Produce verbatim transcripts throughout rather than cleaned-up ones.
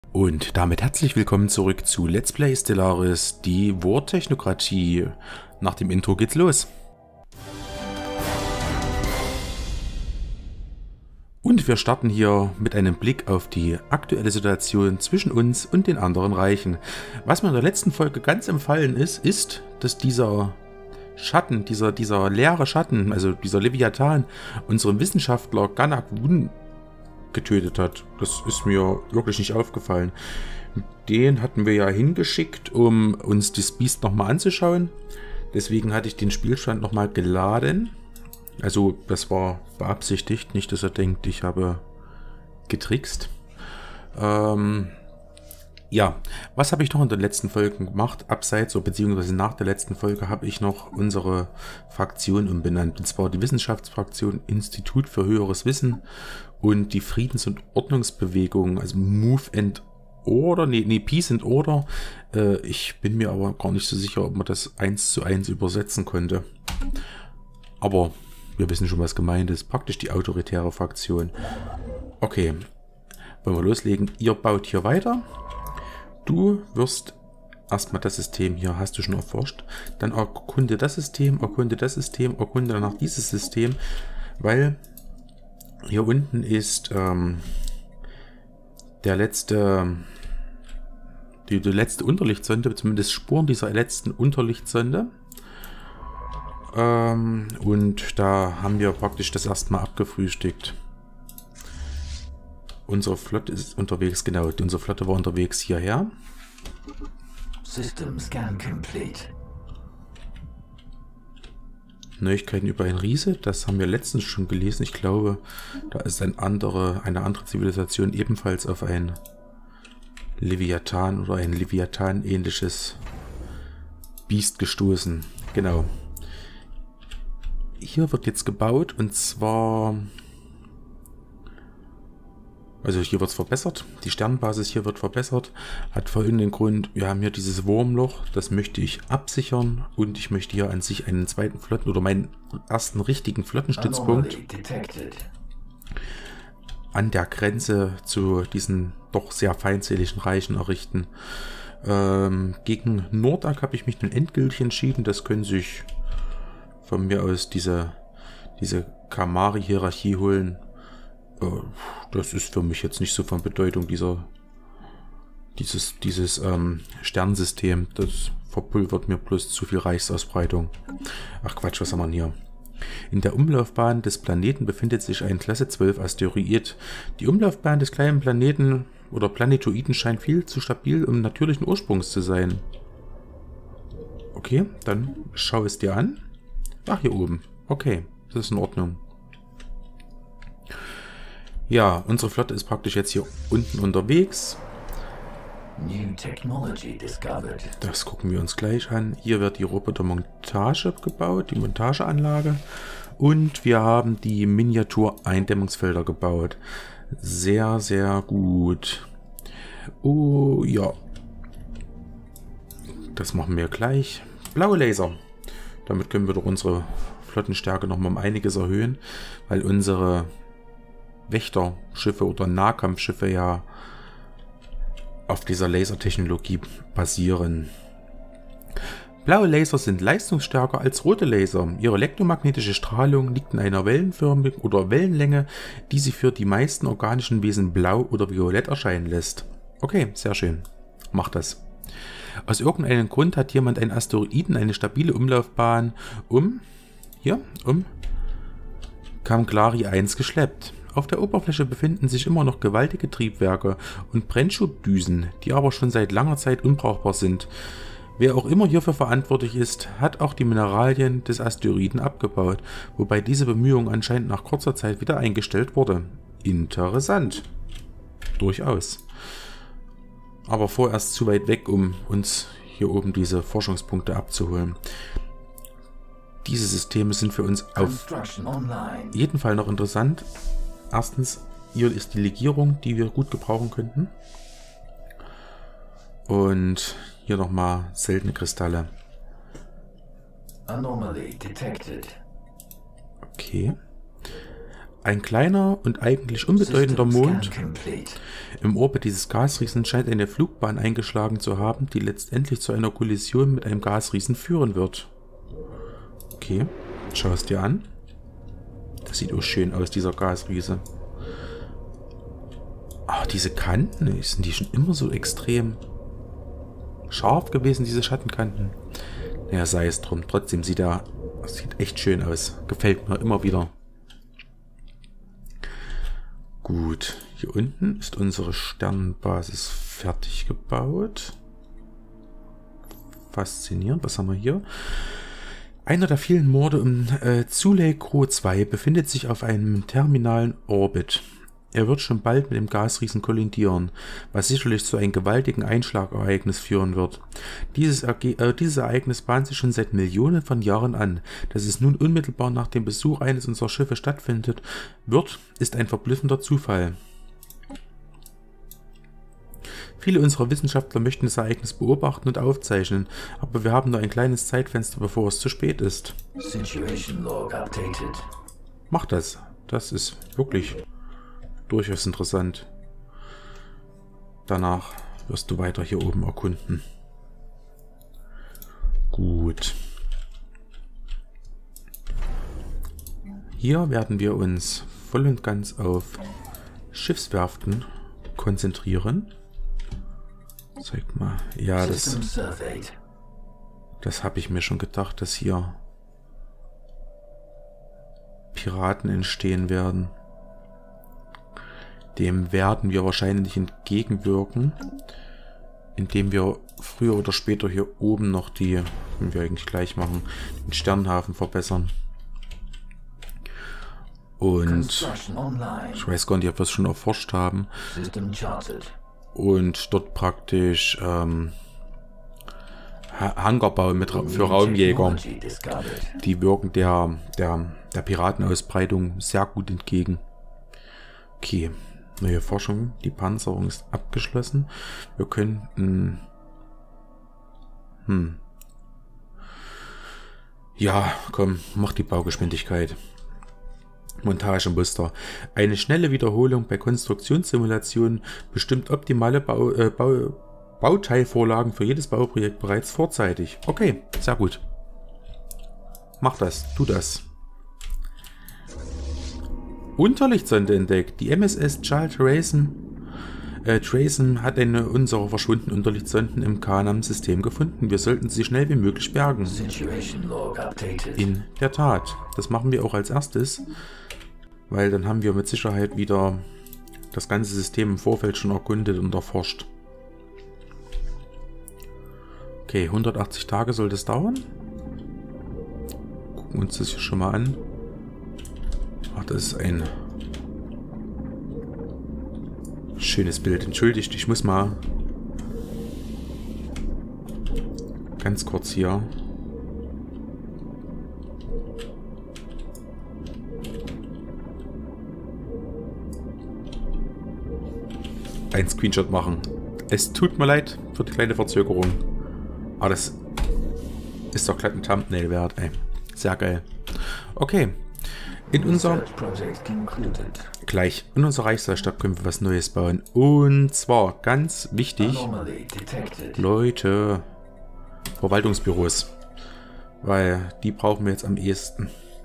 Und damit herzlich willkommen zurück zu Let's Play Stellaris, die Vortechnokratie. Nach dem Intro geht's los. Und wir starten hier mit einem Blick auf die aktuelle Situation zwischen uns und den anderen Reichen. Was mir in der letzten Folge ganz empfallen ist, ist, dass dieser Schatten, dieser, dieser leere Schatten, also dieser Leviathan, unseren Wissenschaftler Ganak Wun getötet hat. Das ist mir wirklich nicht aufgefallen. Den hatten wir ja hingeschickt, um uns das Biest nochmal anzuschauen. Deswegen hatte ich den Spielstand nochmal geladen. Also das war beabsichtigt, nicht, dass er denkt, ich habe getrickst. Ähm, ja, was habe ich noch in den letzten Folgen gemacht? Abseits, so, beziehungsweise nach der letzten Folge habe ich noch unsere Fraktion umbenannt. Und zwar die Wissenschaftsfraktion Institut für höheres Wissen und die Friedens- und Ordnungsbewegung, also Move and Order, nee, nee, Peace and Order. Äh, ich bin mir aber gar nicht so sicher, ob man das eins zu eins übersetzen konnte. Aber wir wissen schon, was gemeint ist. Praktisch die autoritäre Fraktion. Okay, wollen wir loslegen. Ihr baut hier weiter. Du wirst erstmal das System hier, hast du schon erforscht. Dann erkunde das System, erkunde das System, erkunde danach dieses System, weil hier unten ist ähm, der letzte, die, die letzte Unterlichtsonde, zumindest Spuren dieser letzten Unterlichtsonde. Ähm, und da haben wir praktisch das erstmal abgefrühstückt. Unsere Flotte ist unterwegs, genau, unsere Flotte war unterwegs hierher. System scan complete. Neuigkeiten über ein Riese, das haben wir letztens schon gelesen. Ich glaube, da ist ein andere, eine andere Zivilisation ebenfalls auf ein Leviathan oder ein Leviathan-ähnliches Biest gestoßen. Genau. Hier wird jetzt gebaut und zwar... Also hier wird es verbessert. Die Sternbasis hier wird verbessert. Hat folgenden Grund, wir haben hier dieses Wurmloch, das möchte ich absichern und ich möchte hier an sich einen zweiten Flotten- oder meinen ersten richtigen Flottenstützpunkt an der Grenze zu diesen doch sehr feindseligen Reichen errichten. Ähm, gegen Nordak habe ich mich nun endgültig entschieden. Das können sich von mir aus diese, diese Kamari-Hierarchie holen. Das ist für mich jetzt nicht so von Bedeutung, dieser, dieses, dieses ähm, Sternsystem. Das verpulvert mir bloß zu viel Reichsausbreitung. Ach Quatsch, was haben wir denn hier? In der Umlaufbahn des Planeten befindet sich ein Klasse zwölf Asteroid. Die Umlaufbahn des kleinen Planeten oder Planetoiden scheint viel zu stabil, um natürlichen Ursprungs zu sein. Okay, dann schau es dir an. Ach, hier oben. Okay, das ist in Ordnung. Ja, unsere Flotte ist praktisch jetzt hier unten unterwegs. New technology discovered. Das gucken wir uns gleich an. Hier wird die Robotermontage gebaut, die Montageanlage. Und wir haben die Miniatur-Eindämmungsfelder gebaut. Sehr, sehr gut. Oh, ja. Das machen wir gleich. Blaue Laser. Damit können wir doch unsere Flottenstärke nochmal um einiges erhöhen, weil unsere Wächterschiffe oder Nahkampfschiffe ja auf dieser Lasertechnologie basieren. Blaue Laser sind leistungsstärker als rote Laser. Ihre elektromagnetische Strahlung liegt in einer wellenförmigen oder Wellenlänge, die sie für die meisten organischen Wesen blau oder violett erscheinen lässt. Okay, sehr schön. Macht das. Aus irgendeinem Grund hat jemand einen Asteroiden eine stabile Umlaufbahn um, hier, um Kamglari eins geschleppt. Auf der Oberfläche befinden sich immer noch gewaltige Triebwerke und Brennschubdüsen, die aber schon seit langer Zeit unbrauchbar sind. Wer auch immer hierfür verantwortlich ist, hat auch die Mineralien des Asteroiden abgebaut, wobei diese Bemühung anscheinend nach kurzer Zeit wieder eingestellt wurde. Interessant. Durchaus. Aber vorerst zu weit weg, um uns hier oben diese Forschungspunkte abzuholen. Diese Systeme sind für uns auf jeden Fall noch interessant. Erstens, hier ist die Legierung, die wir gut gebrauchen könnten. Und hier nochmal seltene Kristalle. Anomaly detected. Okay. Ein kleiner und eigentlich unbedeutender Mond im Orbit dieses Gasriesen scheint eine Flugbahn eingeschlagen zu haben, die letztendlich zu einer Kollision mit einem Gasriesen führen wird. Okay, schau es dir an. Das sieht auch schön aus, dieser Gasriese. Ah, diese Kanten, sind die schon immer so extrem scharf gewesen, diese Schattenkanten? Naja, sei es drum. Trotzdem sieht er, sieht echt schön aus. Gefällt mir immer wieder. Gut, hier unten ist unsere Sternenbasis fertig gebaut. Faszinierend. Was haben wir hier? Einer der vielen Morde um äh, Zulay Crow zwei befindet sich auf einem terminalen Orbit. Er wird schon bald mit dem Gasriesen kollidieren, was sicherlich zu einem gewaltigen Einschlagereignis führen wird. Dieses, Erge äh, dieses Ereignis bahnt sich schon seit Millionen von Jahren an. Dass es nun unmittelbar nach dem Besuch eines unserer Schiffe stattfindet wird, ist ein verblüffender Zufall. Viele unserer Wissenschaftler möchten das Ereignis beobachten und aufzeichnen, aber wir haben nur ein kleines Zeitfenster, bevor es zu spät ist. Situation log updated. Mach das. Das ist wirklich durchaus interessant. Danach wirst du weiter hier oben erkunden. Gut. Hier werden wir uns voll und ganz auf Schiffswerften konzentrieren. Zeig mal. Ja, das, das habe ich mir schon gedacht, dass hier Piraten entstehen werden. Dem werden wir wahrscheinlich entgegenwirken, indem wir früher oder später hier oben noch die, können wir eigentlich gleich machen, den Sternenhafen verbessern. Und ich weiß gar nicht, ob wir es schon erforscht haben. Und dort praktisch ähm, Hangar mit für Raumjäger. Die wirken der, der, der Piratenausbreitung sehr gut entgegen. Okay. Neue Forschung, die Panzerung ist abgeschlossen. Wir könnten... Hm. Ja, komm, mach die Baugeschwindigkeit. Montagemuster. Eine schnelle Wiederholung bei Konstruktionssimulationen bestimmt optimale Bau, äh, Bau, Bauteilvorlagen für jedes Bauprojekt bereits vorzeitig. Okay, sehr gut. Mach das, tu das. Unterlichtsonde entdeckt. Die M S S Charles Trayson äh, Trayson hat eine unserer verschwundenen Unterlichtssonden im Canam-System gefunden. Wir sollten sie schnell wie möglich bergen. In der Tat. Das machen wir auch als erstes, weil dann haben wir mit Sicherheit wieder das ganze System im Vorfeld schon erkundet und erforscht. Okay, hundertachtzig Tage soll das dauern. Gucken uns das hier schon mal an. Ach, das ist ein schönes Bild. Entschuldigt, ich muss mal ganz kurz hier ein Screenshot machen. Es tut mir leid für die kleine Verzögerung. Aber das ist doch glatt ein Thumbnail wert, ey. Sehr geil. Okay. In unser gleich in unserer Reichsleitstab können wir was Neues bauen. Und zwar ganz wichtig, Leute, Verwaltungsbüros, weil die brauchen wir jetzt am ehesten.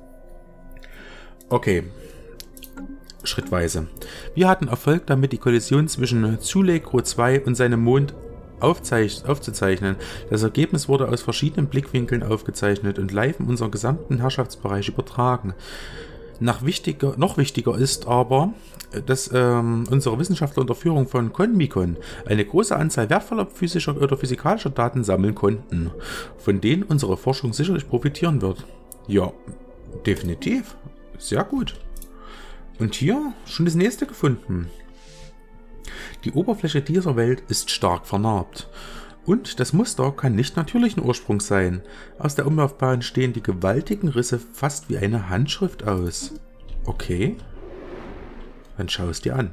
Okay, schrittweise. Wir hatten Erfolg damit, die Kollision zwischen Zulay Crow zwei und seinem Mond aufzuzeichnen. Das Ergebnis wurde aus verschiedenen Blickwinkeln aufgezeichnet und live in unseren gesamten Herrschaftsbereich übertragen. Nach wichtiger, noch wichtiger ist aber, dass ähm, unsere Wissenschaftler unter Führung von ConMicon eine große Anzahl wertvoller physischer oder physikalischer Daten sammeln konnten, von denen unsere Forschung sicherlich profitieren wird. Ja, definitiv. Sehr gut. Und hier schon das nächste gefunden. Die Oberfläche dieser Welt ist stark vernarbt. Und das Muster kann nicht natürlichen Ursprungs sein. Aus der Umlaufbahn stehen die gewaltigen Risse fast wie eine Handschrift aus. Okay. Dann schau es dir an.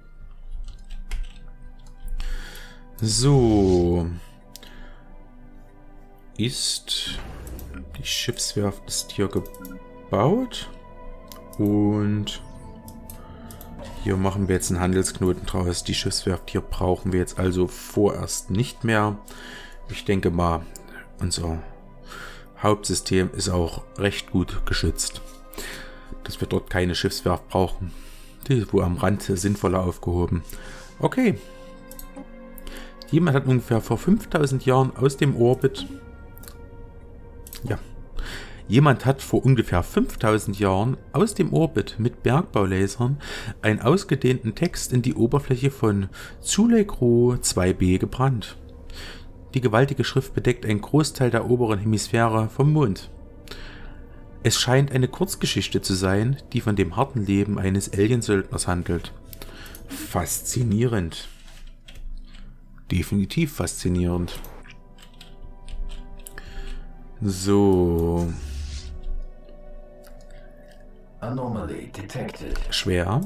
So. Ist... Die Schiffswerft ist hier gebaut. Und Hier machen wir jetzt einen Handelsknoten draus. Die Schiffswerft hier brauchen wir jetzt also vorerst nicht mehr. Ich denke mal, unser Hauptsystem ist auch recht gut geschützt, dass wir dort keine Schiffswerft brauchen. Die ist wohl am Rand sinnvoller aufgehoben. Okay. Jemand hat ungefähr vor fünftausend Jahren aus dem Orbit... Ja. Jemand hat vor ungefähr fünftausend Jahren aus dem Orbit mit Bergbaulasern einen ausgedehnten Text in die Oberfläche von Tsulegro zwei b gebrannt. Die gewaltige Schrift bedeckt einen Großteil der oberen Hemisphäre vom Mond. Es scheint eine Kurzgeschichte zu sein, die von dem harten Leben eines Aliensöldners handelt. Faszinierend. Definitiv faszinierend. So. Anomaly detected. Schwer.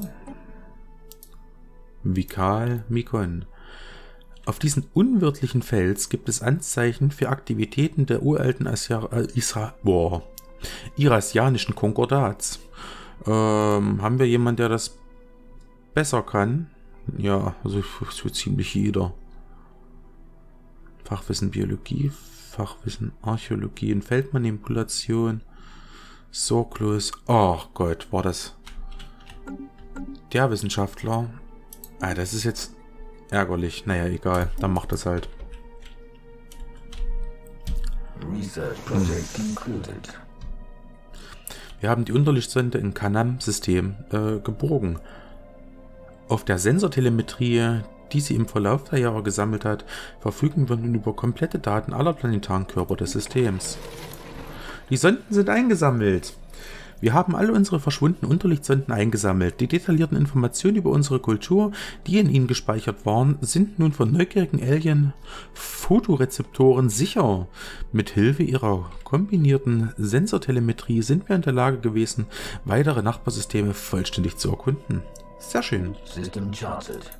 Vikal Mikon. Auf diesem unwirtlichen Fels gibt es Anzeichen für Aktivitäten der uralten Asia äh, Isra boah, irasianischen Konkordats. Ähm, haben wir jemanden, der das besser kann? Ja, also so ziemlich jeder. Fachwissen Biologie, Fachwissen Archäologie und Feldmanipulation. Sorglos. Oh Gott, war das der Wissenschaftler? Ah, das ist jetzt ärgerlich. Naja, egal. Dann macht das halt. Research project concluded. Wir haben die Unterlichtsonde im Canam-System äh, geborgen. Auf der Sensortelemetrie, die sie im Verlauf der Jahre gesammelt hat, verfügen wir nun über komplette Daten aller planetaren Körper des Systems. Die Sonden sind eingesammelt. Wir haben alle unsere verschwundenen Unterlichtssonden eingesammelt. Die detaillierten Informationen über unsere Kultur, die in ihnen gespeichert waren, sind nun von neugierigen Alien-Fotorezeptoren sicher. Mit Hilfe ihrer kombinierten Sensortelemetrie sind wir in der Lage gewesen, weitere Nachbarsysteme vollständig zu erkunden. Sehr schön. System charted.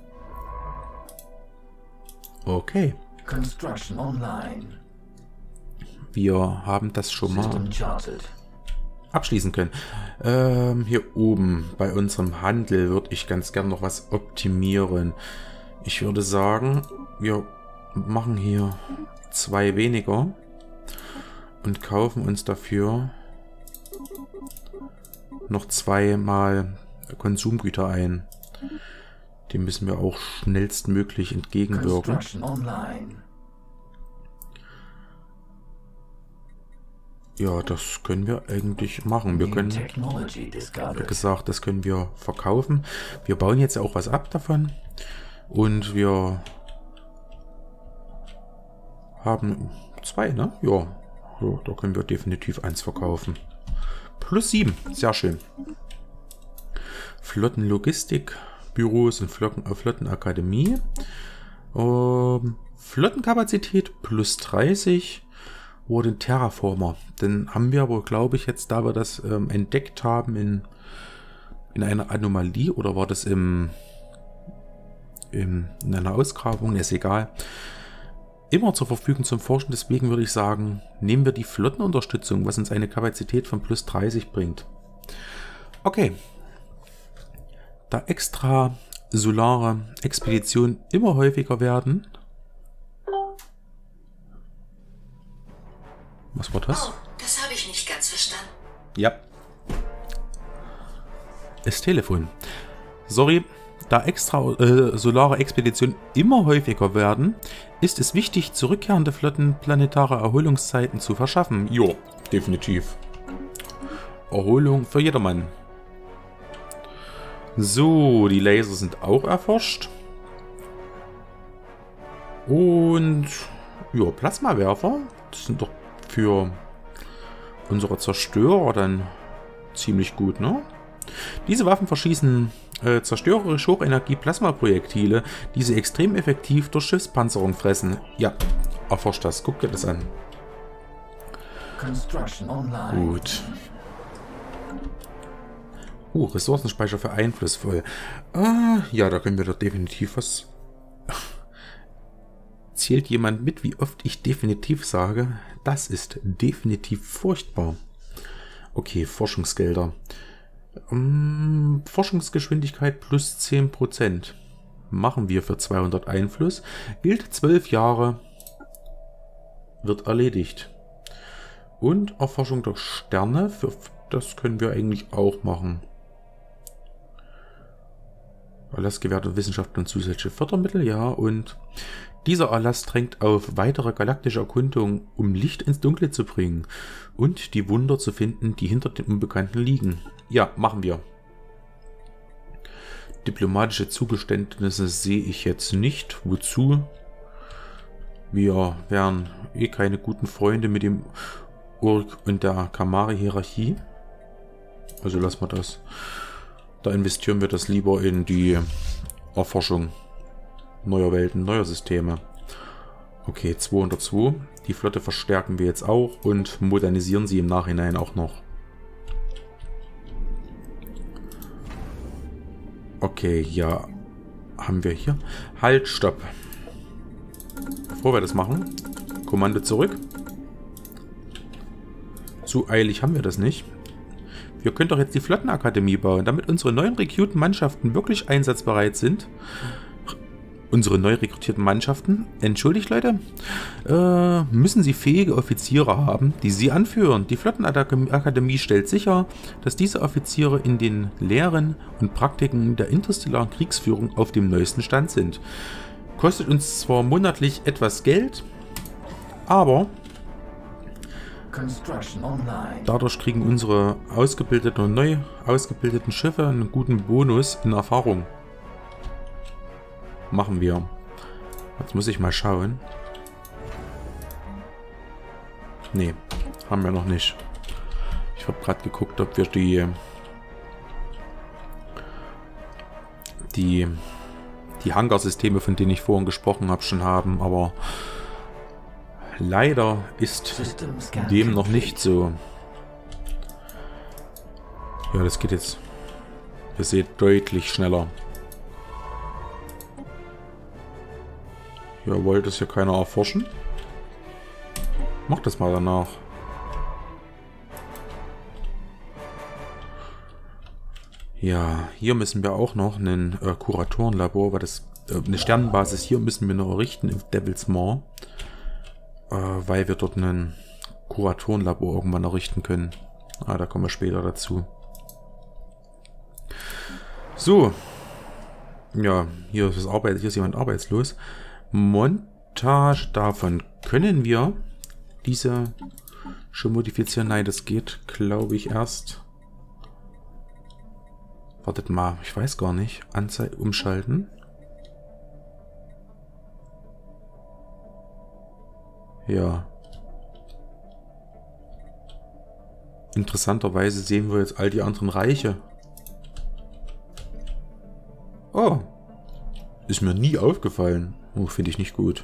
Okay. Construction online. Wir haben das schon mal System charted. abschließen können. Ähm, hier oben bei unserem Handel würde ich ganz gern noch was optimieren. Ich würde sagen, wir machen hier zwei weniger und kaufen uns dafür noch zweimal Konsumgüter ein. Dem müssen wir auch schnellstmöglich entgegenwirken. Construction online. Ja, das können wir eigentlich machen. Wir können, Technology wie discovered. gesagt, das können wir verkaufen. Wir bauen jetzt auch was ab davon. Und wir haben zwei, ne? Ja, ja, da können wir definitiv eins verkaufen. Plus sieben, sehr schön. Flottenlogistik, Büros und Flotten, äh, Flottenakademie. Ähm, Flottenkapazität plus dreißig. Oder den Terraformer. Den haben wir aber, glaube ich, jetzt, da wir das ähm, entdeckt haben in, in einer Anomalie, oder war das im, im, in einer Ausgrabung, ist egal, immer zur Verfügung zum Forschen. Deswegen würde ich sagen, nehmen wir die Flottenunterstützung, was uns eine Kapazität von plus dreißig bringt. Okay. Da extra solare Expeditionen immer häufiger werden. Was war das? Oh, das habe ich nicht ganz verstanden. Ja. Das Telefon. Sorry, da extra äh, solare Expeditionen immer häufiger werden, ist es wichtig, zurückkehrende Flotten planetare Erholungszeiten zu verschaffen. Jo, definitiv. Erholung für jedermann. So, die Laser sind auch erforscht. Und ja, Plasmawerfer. Das sind doch für unsere Zerstörer dann ziemlich gut, ne? Diese Waffen verschießen äh, zerstörerisch Hochenergie-Plasmaprojektile, die sie extrem effektiv durch Schiffspanzerung fressen. Ja, erforscht das. Guck dir das an. Construction online. Gut. Uh, Ressourcenspeicher für einflussvoll. Ah, ja, da können wir doch definitiv was... Zählt jemand mit, wie oft ich definitiv sage? Das ist definitiv furchtbar. Okay, Forschungsgelder. Um, Forschungsgeschwindigkeit plus zehn Prozent. Machen wir für zweihundert Einfluss. Gilt zwölf Jahre. Wird erledigt. Und Erforschung der Sterne. Für, das können wir eigentlich auch machen. Erlass gewährte Wissenschaft und zusätzliche Fördermittel. Ja, und dieser Erlass drängt auf weitere galaktische Erkundungen, um Licht ins Dunkle zu bringen und die Wunder zu finden, die hinter den Unbekannten liegen. Ja, machen wir. Diplomatische Zugeständnisse sehe ich jetzt nicht. Wozu? Wir wären eh keine guten Freunde mit dem Urk und der Kamari-Hierarchie. Also lassen wir das. Da investieren wir das lieber in die Erforschung neuer Welten, neuer Systeme. Okay, zweihundertzwei. Die Flotte verstärken wir jetzt auch und modernisieren sie im Nachhinein auch noch. Okay, ja. Haben wir hier. Halt, stopp. Bevor wir das machen, Kommando zurück. Zu eilig haben wir das nicht. Wir können doch jetzt die Flottenakademie bauen, damit unsere neuen rekrutierten Mannschaften wirklich einsatzbereit sind. Unsere neu rekrutierten Mannschaften, entschuldigt Leute, äh, müssen sie fähige Offiziere haben, die sie anführen. Die Flottenakademie stellt sicher, dass diese Offiziere in den Lehren und Praktiken der interstellaren Kriegsführung auf dem neuesten Stand sind. Kostet uns zwar monatlich etwas Geld, aber dadurch kriegen unsere ausgebildeten und neu ausgebildeten Schiffe einen guten Bonus in Erfahrung. Machen wir. Jetzt muss ich mal schauen. Nee, haben wir noch nicht. Ich habe gerade geguckt, ob wir die die die Hangarsysteme, von denen ich vorhin gesprochen habe, schon haben, aber leider ist dem noch nicht so. Ja, das geht jetzt. Ihr seht deutlich schneller. Ja, wollte es ja keiner erforschen. Macht das mal danach. Ja, hier müssen wir auch noch ein äh, Kuratorenlabor, weil das äh, eine Sternenbasis hier müssen wir noch errichten im Devil's Maw, äh, weil wir dort ein Kuratorenlabor irgendwann errichten können. Ah, da kommen wir später dazu. So. Ja, hier ist, das Arbeit, hier ist jemand arbeitslos. Montage davon. Können wir diese schon modifizieren? Nein, das geht, glaube ich, erst. Wartet mal, ich weiß gar nicht. Anzeige umschalten. Ja. Interessanterweise sehen wir jetzt all die anderen Reiche. Oh. Ist mir nie aufgefallen. Oh, finde ich nicht gut.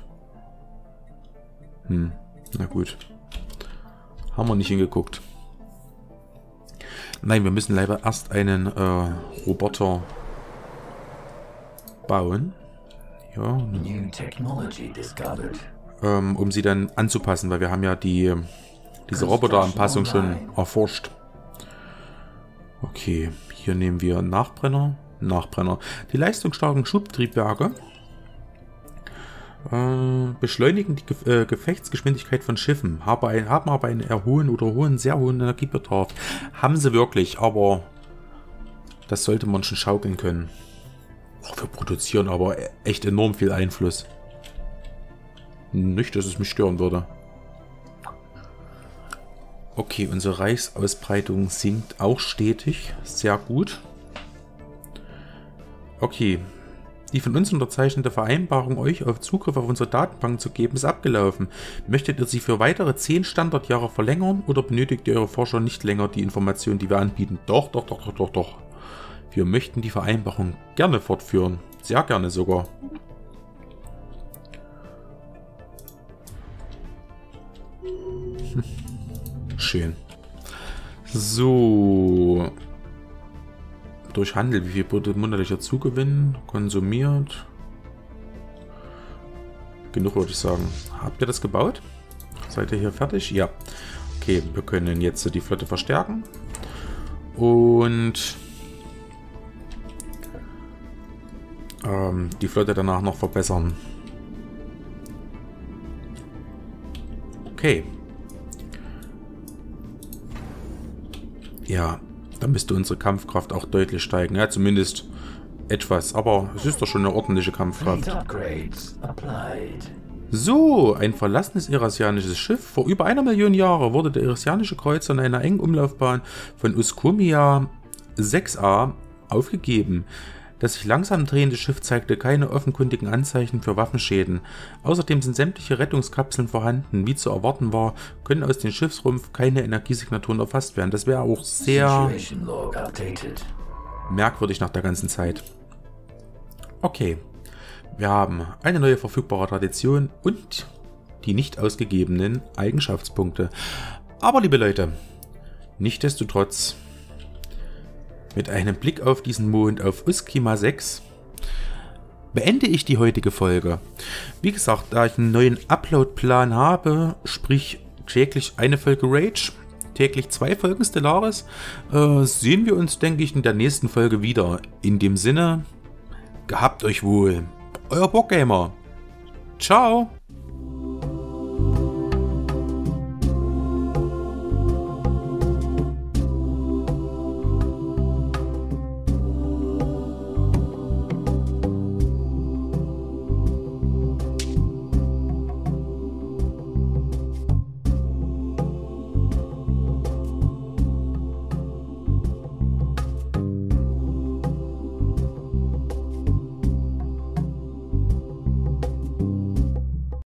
Hm, na gut. Haben wir nicht hingeguckt. Nein, wir müssen leider erst einen äh, Roboter bauen. Ja. Ähm, um sie dann anzupassen, weil wir haben ja die diese Roboteranpassung schon erforscht. Okay, hier nehmen wir Nachbrenner. Nachbrenner. Die leistungsstarken Schubtriebwerke äh, beschleunigen die Ge äh, Gefechtsgeschwindigkeit von Schiffen, haben, ein, haben aber einen eher hohen oder hohen, sehr hohen Energiebedarf. Haben sie wirklich, aber das sollte man schon schaukeln können. Oh, wir produzieren aber echt enorm viel Einfluss. Nicht, dass es mich stören würde. Okay, unsere Reichsausbreitung sinkt auch stetig. Sehr gut. Okay, die von uns unterzeichnete Vereinbarung, euch auf Zugriff auf unsere Datenbank zu geben, ist abgelaufen. Möchtet ihr sie für weitere zehn Standardjahre verlängern oder benötigt ihr eure Forscher nicht länger die Informationen, die wir anbieten? Doch, doch, doch, doch, doch, doch. Wir möchten die Vereinbarung gerne fortführen. Sehr gerne sogar. Schön. So. Durch Handel, wie viel monatlicher Zugewinn konsumiert? Genug, würde ich sagen. Habt ihr das gebaut? Seid ihr hier fertig? Ja. Okay, wir können jetzt die Flotte verstärken. Und ähm, die Flotte danach noch verbessern. Okay. Ja, dann müsste unsere Kampfkraft auch deutlich steigen. Ja, zumindest etwas. Aber es ist doch schon eine ordentliche Kampfkraft. Fleet upgrades applied. So, ein verlassenes irasianisches Schiff. Vor über einer Million Jahren wurde der irasianische Kreuzer in einer engen Umlaufbahn von Uskumia sechs a aufgegeben. Das sich langsam drehende Schiff zeigte keine offenkundigen Anzeichen für Waffenschäden. Außerdem sind sämtliche Rettungskapseln vorhanden. Wie zu erwarten war, können aus dem Schiffsrumpf keine Energiesignaturen erfasst werden. Das wäre auch sehr Situation log updated. merkwürdig nach der ganzen Zeit. Okay, wir haben eine neue verfügbare Tradition und die nicht ausgegebenen Eigenschaftspunkte. Aber liebe Leute, nichtsdestotrotz, mit einem Blick auf diesen Mond, auf Uskima sechs, beende ich die heutige Folge. Wie gesagt, da ich einen neuen Upload-Plan habe, sprich täglich eine Folge Rage, täglich zwei Folgen Stellaris, äh, sehen wir uns, denke ich, in der nächsten Folge wieder. In dem Sinne, gehabt euch wohl. Euer Bockgamer. Ciao.